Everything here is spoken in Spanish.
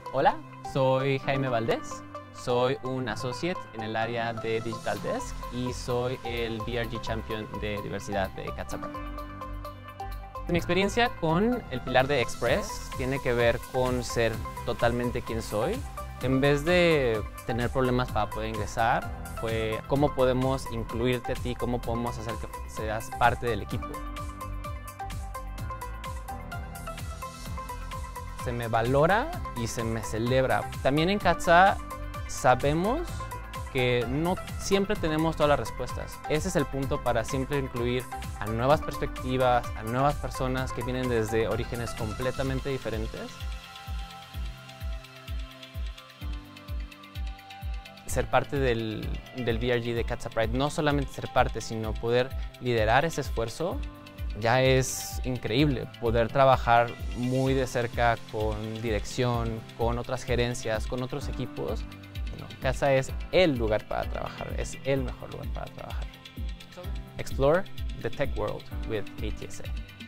Hola, soy Jaime Valdés, soy un associate en el área de Digital Desk y soy el VRG Champion de diversidad de CATSA-Pride. Mi experiencia con el pilar de Express tiene que ver con ser totalmente quien soy. En vez de tener problemas para poder ingresar, fue cómo podemos incluirte a ti, cómo podemos hacer que seas parte del equipo. Se me valora y se me celebra. También en CATSA sabemos que no siempre tenemos todas las respuestas. Ese es el punto para siempre incluir a nuevas perspectivas, a nuevas personas que vienen desde orígenes completamente diferentes. Ser parte del VRG de CATSA-Pride, no solamente ser parte, sino poder liderar ese esfuerzo, ya es increíble. Poder trabajar muy de cerca con dirección, con otras gerencias, con otros equipos. Bueno, CATSA es el lugar para trabajar, es el mejor lugar para trabajar. Explore the tech world with ATSA.